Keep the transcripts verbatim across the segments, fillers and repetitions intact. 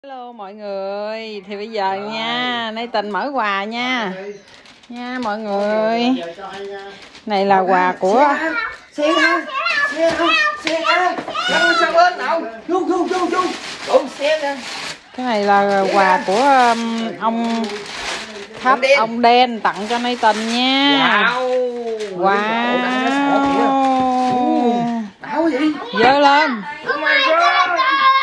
Hello mọi người, thì bây giờ nha, Nay Tình mở quà nha, nha mọi người. Này là quà của xe ra, xe ra, xe ra, đâu sang bên nào, luôn luôn luôn luôn, đụng xe ra. Cái này là quà của um, ông khách ông đen tặng cho Nay Tình nha. Wow, wow. Đảo gì? Dơ lên. Oh my god.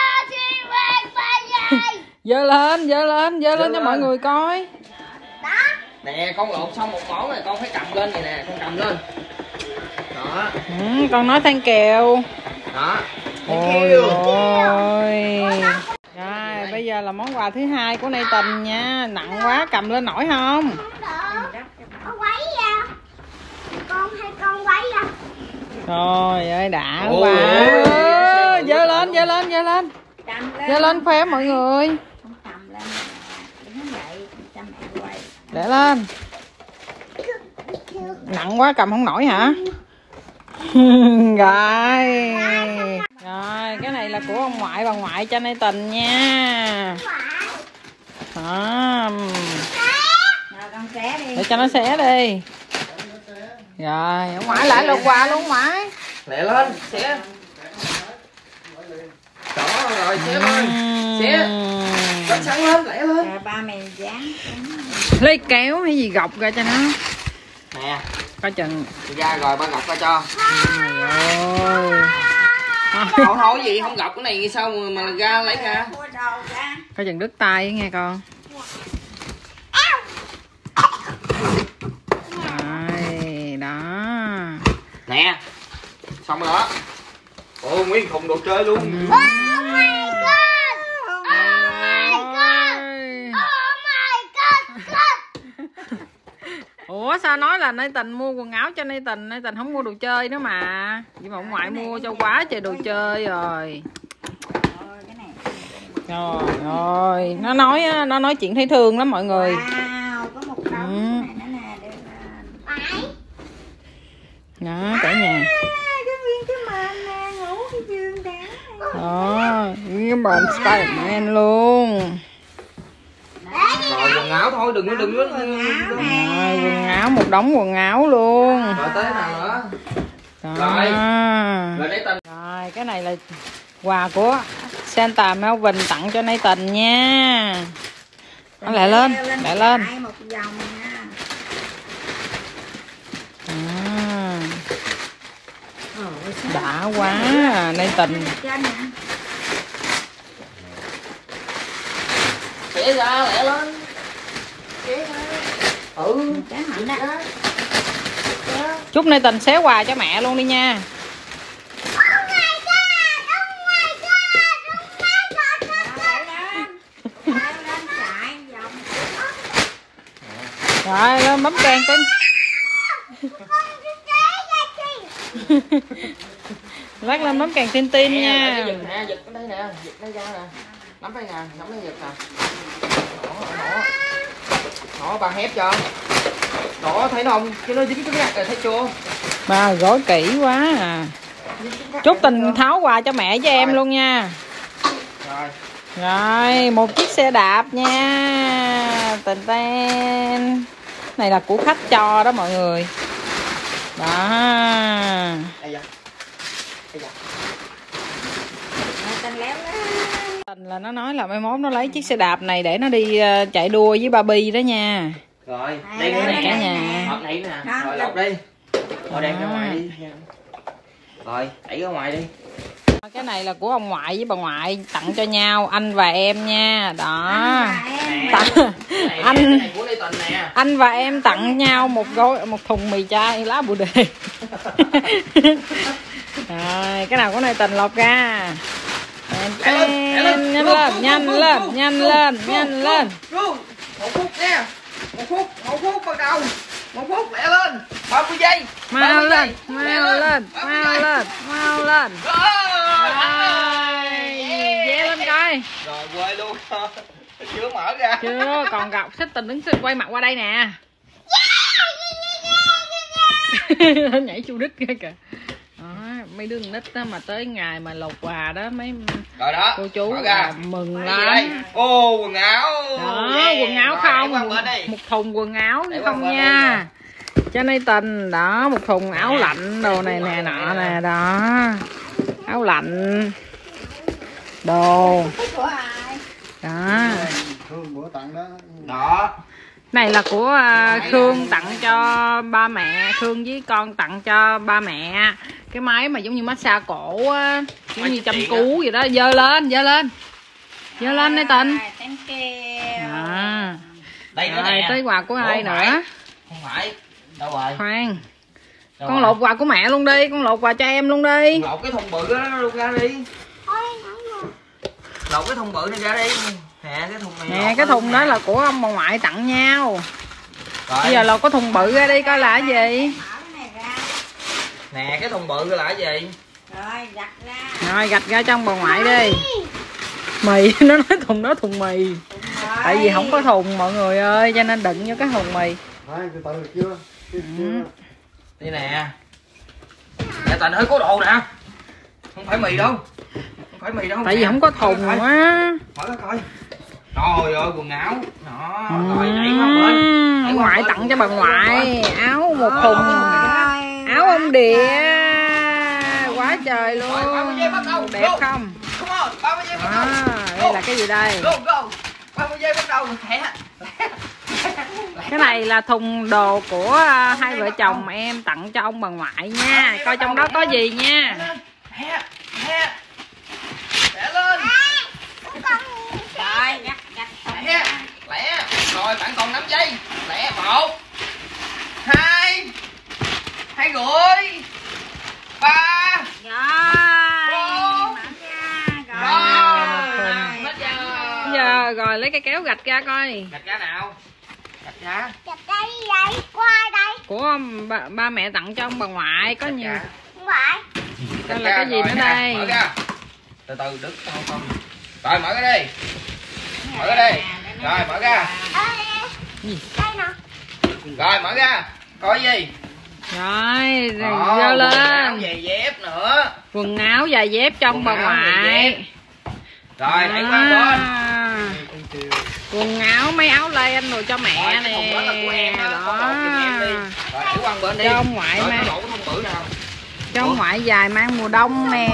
Dơ lên, dơ lên, dơ lên cho mọi người coi. Nè, con lột xong một món này con phải cầm lên vậy nè, con cầm lên. Đó. Ừ, con nói thank kèo. Đó. Ôi ơi. Rồi, bây giờ là món quà thứ hai của Nay Tình nha. Nặng quá, cầm lên nổi không? Con quấy ra. Con hay con quấy ra. Trời ơi, đã Ôi, quá. ôi, Dơ lên, dơ lên, dơ lên. Dơ lên khoe mọi người. Để lên. Nặng quá cầm không nổi hả? Rồi. Rồi, cái này là của ông ngoại bà ngoại cho Nay Tình nha. Đó. Để cho nó xé đi. Rồi, ông ngoại lại lột quà luôn ngoại. Lẹ lên, xé. Đó rồi, xé lên. Xé. Bánh sẵn lên, lẹ lên. Rồi ba mày dán. Lấy kéo hay gì gọc ra cho nó. Nè. Coi chừng. Ra rồi ba gọc ra cho. Ôi. Thôi thôi gì không gọc cái này sao mà, mà ra lấy ra. Coi chừng đứt tay nghe con. Rồi, đó. Nè. Xong rồi đó. Ồ, nguyên thùng đồ chơi luôn. Ừ. Oh my god. Oh my god. Oh my god. God. Ủa sao nói là Nay Tình mua quần áo cho Nay Tình, Nay Tình không mua đồ chơi nữa mà. Vậy mà ông ngoại mua cho quá trời đồ chơi rồi. Trời ơi, nó nói nó nói chuyện thấy thương lắm mọi người. Wow, có một đống này nữa nè, đưa lên. Đó, cả nhà. Cái viên cái mền nè, ngủ cái giường đáng. Đó, cái bồn Spiderman luôn. Rồi quần áo thôi, đừng có đừng có. Rồi, quần áo, một đống quần áo luôn. Rồi tới nào nữa. Đó. Rồi. Rồi Nay Tình. Rồi, cái này là quà của Santa Melvin tặng cho Nay Tình nha. Nó lại lên, lại lên. Một vòng nha. À. Đã quá Nay Tình. Xẻ ra lẹ lên. Xẻ ra. Ừ. Chúc Nay Tình xé quà cho mẹ luôn đi nha. Rồi lên bấm kèn tin. Lát lên bấm kèn tin tin nha. Giật nè, giật cái đây nè, giật đây ra nè. Nắm đây nè, nắm đây giật nè. Đó, đó. Đó, bà hép cho. Đó, thấy không? Cái nó dính cái gạt rồi, thấy chưa? Bà gói kỹ quá à. Chúc Tình tháo quà cho mẹ với em luôn nha. Rồi. Rồi, một chiếc xe đạp nha. Tình tên. Này là của khách cho đó mọi người. Đó. Đây da. Đây da. Tình là nó nói là mai mốt nó lấy chiếc xe đạp này để nó đi chạy đua với Barbie đó nha. Rồi, đây nữa nè. Cả nhà. Hộp này nè. Rồi lột đi. Rồi đem ra ngoài đi. Rồi, đẩy ra ngoài đi. Cái này là của ông ngoại với bà ngoại tặng cho nhau, anh và em nha. Đó. Tặng, anh anh và em tặng nhau một gói một thùng mì chay lá bồ đề. Rồi, cái nào của Nay Tình lột ra. Nhanh lên, nhanh lên, nhanh lên, nhanh lên. Một phút nha. Một phút, một phút bắt đầu. Một phút lẹ lên. ba mươi giây. Mau lên, mau lên, mau lên, mau lên. Dễ lên coi. Rồi quay luôn. Chưa mở ra. Chưa, còn gặp Xích Tình đứng quay mặt qua đây nè. Nhảy chu đích kìa. Đó, mấy đứa nít đó mà tới ngày mà lột quà đó mấy rồi đó cô chú mừng lắm. Ô quần áo đó, yeah. Quần áo không một thùng quần áo để không nha cho nên tình đó, một thùng áo lạnh đồ này nè nọ nè đó, áo lạnh đồ đó. Đó này là của uh, Khương tặng cho ba mẹ, Khương với con tặng cho ba mẹ cái máy mà giống như massage cổ á, giống như chăm cứu vậy đó. Dơ lên, dơ lên, dơ lên đây Tình. À. Đây nữa nè. Tới quà của ai nữa? Không phải. Đâu rồi? Khoan. Đâu con rồi? Lột quà của mẹ luôn đi, con lột quà cho em luôn đi. Lột cái thùng bự đó luôn ra đi. Lột cái thùng bự này ra đi. Nè cái thùng này. Nè cái thùng đó là của ông bà ngoại tặng nhau. Rồi. Bây giờ lột cái thùng bự ra đi coi là cái gì. Nè cái thùng bự là cái gì? Rồi gạch ra. Rồi gạch ra cho ông bà ngoại đi. Mì, nó nói thùng đó thùng mì. Tại vì không có thùng mọi người ơi, cho nên đựng vô cái thùng mì. Ừ. Đây nè. Nè Tình hơi có đồ nè. Không phải mì đâu. Không phải mì đâu. Tại nè. Vì không có thùng á. Mở ra coi. Trời ơi quần áo. Đó, rồi đẩy qua bên. Ông ngoại tặng cho bà ngoại áo một thùng. Áo ông địa. Quá trời luôn. Đẹp không? À, đây là cái gì đây? ba mươi giây bắt đầu. Cái này là thùng đồ của hai vợ chồng em tặng cho ông bà ngoại nha. Coi trong đó có gì nha. Lẹ lên. Rồi, gạch gạch lẹ. Lẹ. Rồi bạn còn năm giây. Lẹ một. Hai. Hai rưỡi. Ba. Rồi. Rồi. Giờ rồi lấy cái kéo gạch ra coi. Gạch ra nào. Gạch ra. Gạch đây vậy? Của ai đây? Của ba, ba mẹ tặng cho ông bà ngoại có nhiều. Không phải. Đây là cái gì nữa đây? Mở ra. Từ từ đứt không không. Rồi mở ra đi. Mở ra đi. Rồi mở ra. Đây nè. Rồi mở ra. Coi gì? Rồi, dơ lên. Quần áo giày dép nữa. Quần áo giày dép cho ông bà ngoại. Rồi đẩy qua bên. Quần áo mấy áo len rồi cho mẹ rồi, nè. Đó là của em đó. Đó. Em đi. Rồi đẩy qua bên đi. Cho ông ngoại rồi, mang. Bự nào. Cho ông ngoại dài mang mùa đông nè.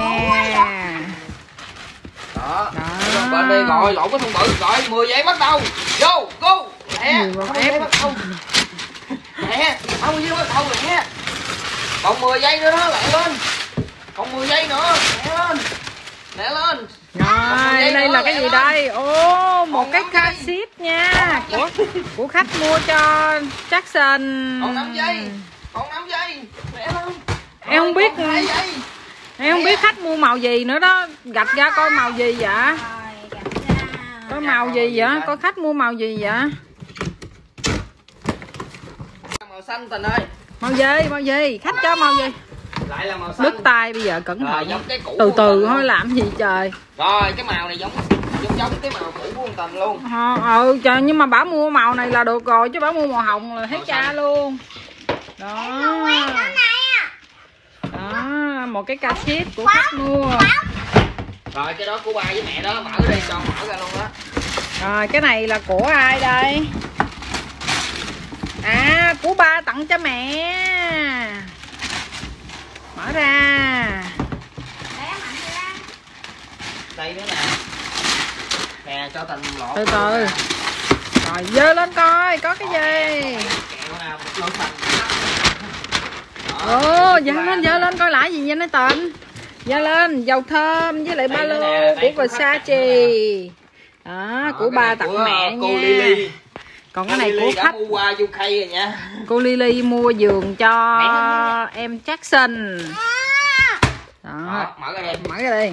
Đó. Đó. Bên đi rồi lộn cái thùng bự. Rồi mười giây bắt đầu. Vô, go. Lẹ. Ép bắt đầu. Lẹ. ba mươi giây bắt đầu lẹ. Còn mười giây nữa đó, lẹ lên. Còn mười giây nữa, lẹ lên. Lẹ lên. Rồi, đây là cái gì đây? Ô, một cái cassette nha. Của của khách mua cho Jackson. Còn năm giây. Còn năm giây. Lẹ lên. Em không biết. Em không biết khách mua màu gì nữa đó. Gạch ra coi màu gì vậy? Có màu gì vậy? Có khách mua màu gì vậy? Màu xanh Tình ơi. Màu gì? Màu gì? Khách cho màu gì? Lại là màu xanh. Đứt tay bây giờ cẩn thận. Rồi, từ từ thôi làm gì trời. Rồi cái màu này giống giống giống cái màu cũ của con Tình luôn. Ờ, ừ trời, nhưng mà bảo mua màu này là được rồi chứ bảo mua màu hồng là hết cha luôn. Đó. Đó, một cái cassette của khách mua. Rồi cái đó của ba với mẹ đó, mở đi cho mở ra luôn đó. Rồi cái này là của ai đây? À, của ba tặng cho mẹ. Mở ra. Đây nữa nè. Nè cho Tình lọt. Từ từ. Rồi dơ lên coi có cái gì. Ồ, dơ lên dơ lên coi lại gì nha nó Tình. Dơ lên dầu thơm với lại ba lô của Versace. Đó, của ba tặng mẹ nha. Còn cái này của khách mua qua u ca rồi nha. Cô Lily mua giường cho em Jackson. Đó. Đó, mở ra đi. Mở ra đi.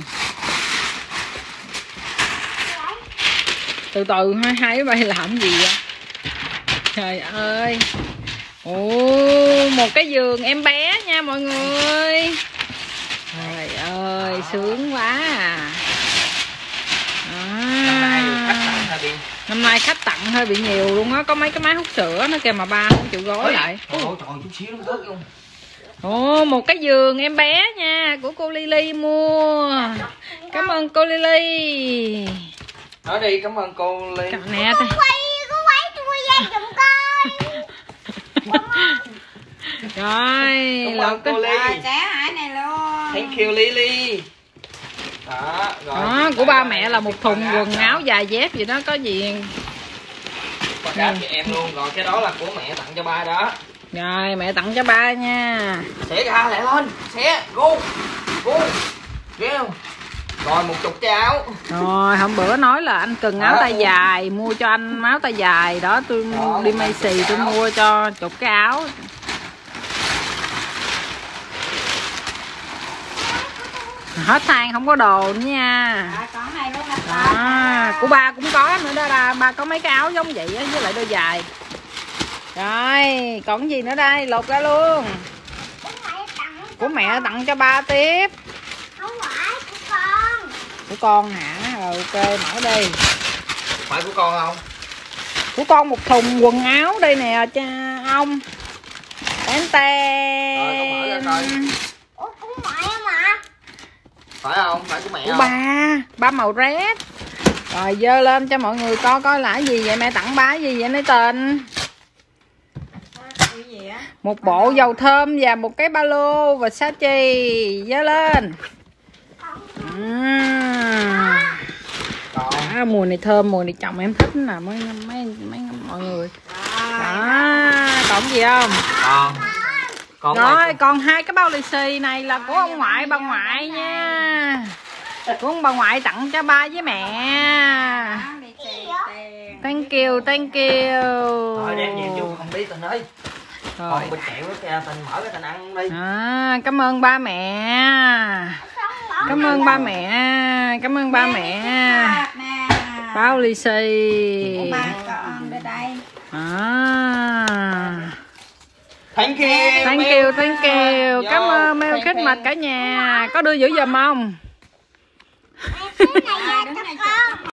Từ từ hai hai đứa bay làm gì vậy? Trời ơi. Ồ, một cái giường em bé nha mọi người. Trời ơi, sướng quá à. Năm nay khách tặng hơi bị nhiều luôn á, có mấy cái máy hút sữa nó kêu mà ba không chịu gói lại. Trời ơi, chút xíu nó rớt luôn. Ồ, một cái giường em bé nha, của cô Lily mua. Cảm ơn cô Lily. Nói đi, cảm ơn cô Lily. Nè, Cô quay, cô quay tôi dây giùm coi. rồi, Cảm lột ơn cái cô Lily. Rồi, xé hải này luôn. Thank you Lily. Đó, rồi. đó, của ba mẹ là một thùng quần áo dài dép gì đó, có gì. Con cá cho em luôn, rồi cái đó là của mẹ tặng cho ba đó. Rồi, mẹ tặng cho ba nha. Xẻ ra lại lên, xẻ, go, go, ghê không? Rồi một chục cái áo. Rồi, hôm bữa nói là anh cần áo tay dài, mua cho anh áo tay dài đó, tôi Đó, đi Macy tôi mua cho chục cái áo. Hết than không có đồ nữa nha. À, có này luôn là À, của ba cũng có nữa đó, là ba có mấy cái áo giống vậy á, với lại đôi dài. Rồi, còn gì nữa đây, lột ra luôn. Của mẹ tặng cho ba tiếp. Không phải của con. Của con hả? Rồi, ok, mở đi. Phải của con không? Của con một thùng quần áo đây nè cha ông. Tén tè. Rồi, con mở ra coi. Ủa của mẹ mà. Phải không? Phải của mẹ Của không? ba, ba màu red. Rồi dơ lên cho mọi người coi coi là cái gì vậy, mẹ tặng ba cái gì vậy nói tên. cái gì á? Một bộ dầu thơm và một cái ba lô và sa chì, dơ lên. À. Còn À, mùi này thơm, mùi này chồng em thích nè mấy mấy mấy mọi người. À, còn gì không? còn còn Rồi, này, còn hai cái bao lì xì này là của ông ngoại, bà ngoại nha. Của ông bà ngoại tặng cho ba với mẹ. Áo đi tiền tiền. Thank you, thank you. rồi đem về vô không biết tình ơi. Rồi. Còn bịch kẹo đó kìa, tình mở cái tình ăn đi. À, cảm ơn ba mẹ. Cảm ơn ba mẹ. Cảm ơn ba mẹ. Nè. Bao lì xì. Của ba con đây đây. À. Thank you. Thank you, thank you. Cảm ơn Merry Christmas cả nhà. Có đưa giữ giùm không? Cái này là cho con.